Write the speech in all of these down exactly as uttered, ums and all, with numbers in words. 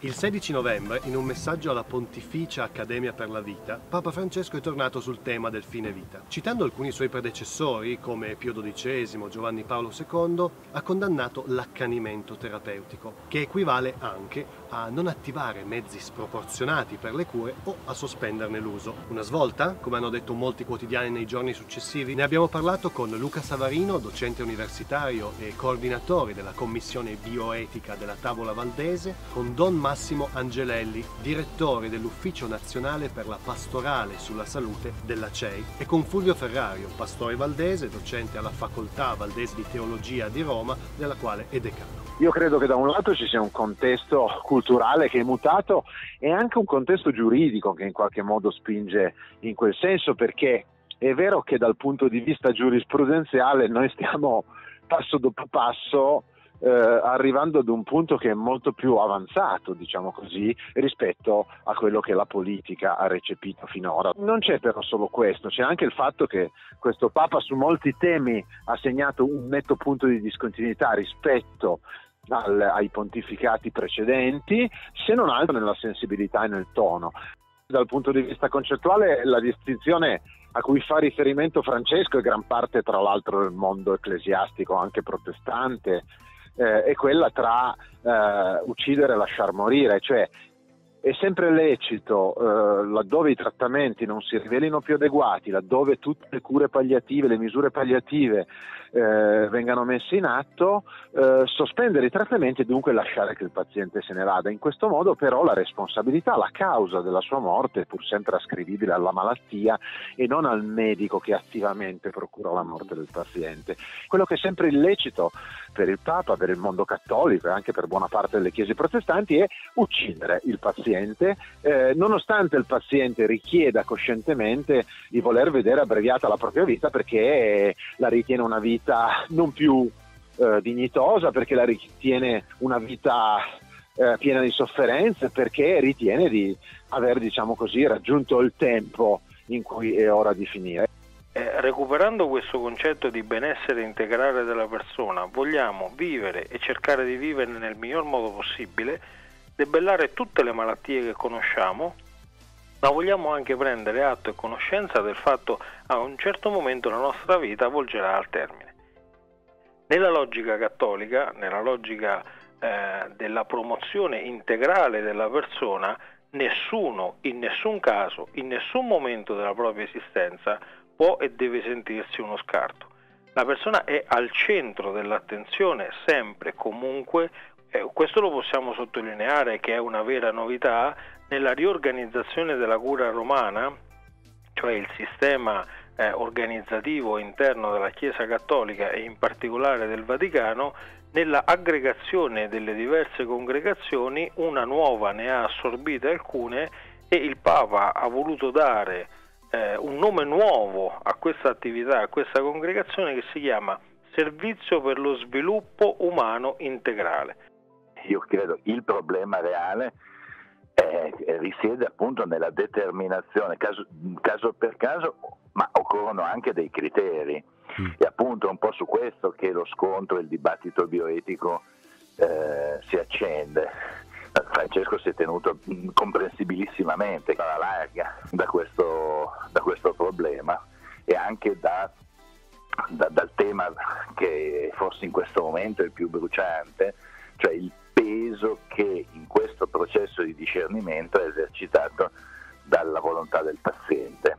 Il sedici novembre, in un messaggio alla Pontificia Accademia per la Vita, Papa Francesco è tornato sul tema del fine vita. Citando alcuni suoi predecessori, come Pio dodicesimo, Giovanni Paolo secondo, ha condannato l'accanimento terapeutico, che equivale anche a non attivare mezzi sproporzionati per le cure o a sospenderne l'uso. Una svolta? Come hanno detto molti quotidiani nei giorni successivi? Ne abbiamo parlato con Luca Savarino, docente universitario e coordinatore della Commissione Bioetica della Tavola Valdese, con Don Massimo Angelelli, direttore dell'Ufficio Nazionale per la Pastorale sulla Salute della C E I, e con Fulvio Ferrario, pastore valdese, docente alla Facoltà Valdese di Teologia di Roma, della quale è decano. Io credo che da un lato ci sia un contesto culturale che è mutato e anche un contesto giuridico che in qualche modo spinge in quel senso, perché è vero che dal punto di vista giurisprudenziale noi stiamo passo dopo passo eh, arrivando ad un punto che è molto più avanzato, diciamo così, rispetto a quello che la politica ha recepito finora. Non c'è però solo questo, c'è anche il fatto che questo Papa su molti temi ha segnato un netto punto di discontinuità rispetto al, ai pontificati precedenti, se non altro nella sensibilità e nel tono. Dal punto di vista concettuale, la distinzione a cui fa riferimento Francesco, e gran parte tra l'altro del mondo ecclesiastico, anche protestante, eh, è quella tra eh, uccidere e lasciar morire, cioè è sempre lecito, eh, laddove i trattamenti non si rivelino più adeguati, laddove tutte le cure palliative, le misure palliative eh, vengano messe in atto, eh, sospendere i trattamenti e dunque lasciare che il paziente se ne vada. In questo modo però la responsabilità, la causa della sua morte è pur sempre ascrivibile alla malattia e non al medico che attivamente procura la morte del paziente. Quello che è sempre illecito per il Papa, per il mondo cattolico e anche per buona parte delle chiese protestanti è uccidere il paziente, eh, nonostante il paziente richieda coscientemente di voler vedere abbreviata la propria vita perché la ritiene una vita non più eh, dignitosa, perché la ritiene una vita eh, piena di sofferenze, perché ritiene di aver, diciamo così, raggiunto il tempo in cui è ora di finire. Eh, recuperando questo concetto di benessere integrale della persona, vogliamo vivere e cercare di vivere nel miglior modo possibile, debellare tutte le malattie che conosciamo, ma vogliamo anche prendere atto e conoscenza del fatto che a un certo momento la nostra vita volgerà al termine. Nella logica cattolica, nella logica eh, della promozione integrale della persona, nessuno, in nessun caso, in nessun momento della propria esistenza può e deve sentirsi uno scarto. La persona è al centro dell'attenzione sempre e comunque. Eh, questo lo possiamo sottolineare che è una vera novità nella riorganizzazione della cura romana, cioè il sistema eh, organizzativo interno della Chiesa Cattolica e in particolare del Vaticano. Nella aggregazione delle diverse congregazioni una nuova ne ha assorbite alcune e il Papa ha voluto dare eh, un nome nuovo a questa attività, a questa congregazione, che si chiama Servizio per lo Sviluppo Umano Integrale. Io credo il problema reale eh, risiede appunto nella determinazione, caso, caso per caso, ma occorrono anche dei criteri. Mm. E appunto è un po' su questo che lo scontro, il dibattito bioetico eh, si accende. Francesco si è tenuto comprensibilissimamente alla larga da questo, da questo problema e anche da, da, dal tema che forse in questo momento è il più bruciante, cioè il peso che in questo processo di discernimento è esercitato dalla volontà del paziente.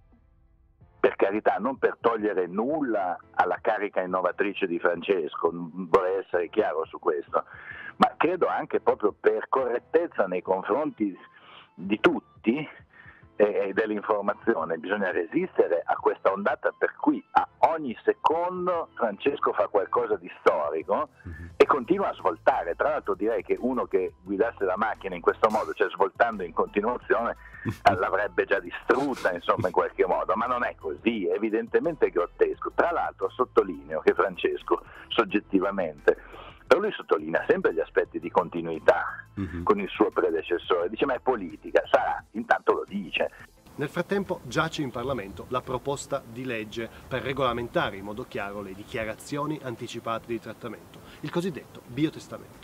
Per carità, non per togliere nulla alla carica innovatrice di Francesco, vorrei essere chiaro su questo, ma credo anche proprio per correttezza nei confronti di tutti e dell'informazione. Bisogna resistere a questa ondata per cui a ogni secondo Francesco fa qualcosa di storico e continua a svoltare. Tra l'altro direi che uno che guidasse la macchina in questo modo, cioè svoltando in continuazione, l'avrebbe già distrutta, insomma, in qualche modo, ma non è così, è evidentemente grottesco. Tra l'altro sottolineo che Francesco soggettivamente, però lui sottolinea sempre gli aspetti di continuità mm-hmm. con il suo predecessore, dice ma è politica, sarà, intanto lo dice. Nel frattempo giace in Parlamento la proposta di legge per regolamentare in modo chiaro le dichiarazioni anticipate di trattamento, il cosiddetto biotestamento.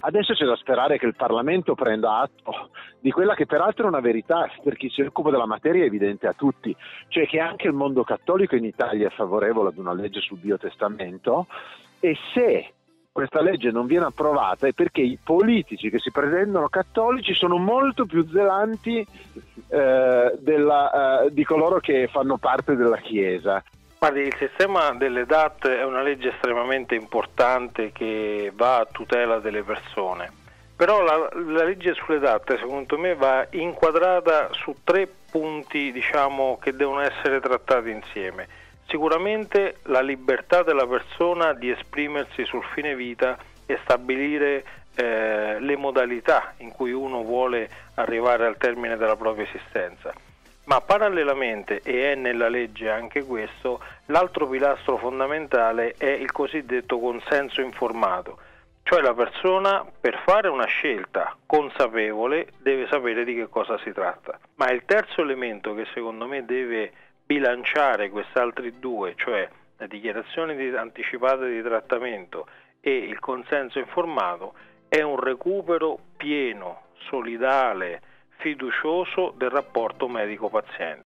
Adesso c'è da sperare che il Parlamento prenda atto di quella che peraltro è una verità, per chi si occupa della materia è evidente a tutti, cioè che anche il mondo cattolico in Italia è favorevole ad una legge sul biotestamento, e se questa legge non viene approvata è perché i politici che si pretendono cattolici sono molto più zelanti eh, della, eh, di coloro che fanno parte della Chiesa. Guardi, il sistema delle D A T è una legge estremamente importante che va a tutela delle persone, però la, la legge sulle D A T secondo me va inquadrata su tre punti, diciamo, che devono essere trattati insieme. Sicuramente la libertà della persona di esprimersi sul fine vita e stabilire eh, le modalità in cui uno vuole arrivare al termine della propria esistenza. Ma parallelamente, e è nella legge anche questo, l'altro pilastro fondamentale è il cosiddetto consenso informato, cioè la persona per fare una scelta consapevole deve sapere di che cosa si tratta. Ma il terzo elemento che secondo me deve bilanciare questi altri due, cioè la dichiarazione di, anticipata di trattamento e il consenso informato, è un recupero pieno, solidale, fiducioso del rapporto medico-paziente.